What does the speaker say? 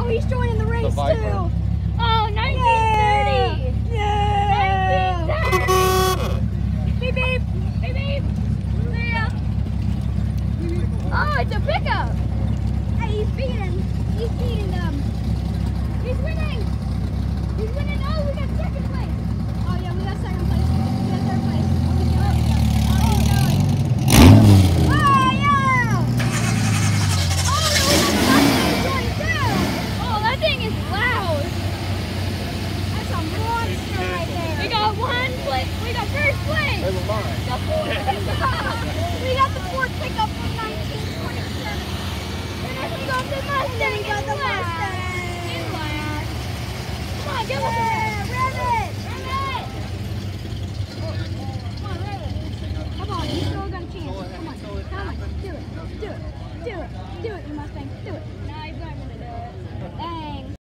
Oh, he's joining the race too. Viper. Oh, 1930. Yeah. 1930. Beep, beep. Beep, beep. See ya. Oh, it's a pickup. Hey, he's beating them. He's winning. He's winning. Oh, we got second place. Oh yeah, we got second place. We got third place. Oh, he's going. Oh yeah. Oh, we got the Mustang joining too. Oh, that thing is loud. That's a monster right there. We got we got first place. They were mine. Got fourth pickup. We got the Ford pickup from 1927. And then we got the Mustang. We got the in last. Mustang. In last. Come on, give us a Yeah, rev it. Run it. Come on, rev it. Come on, you still got a chance. Come on, do it, do it, you Mustang, do it.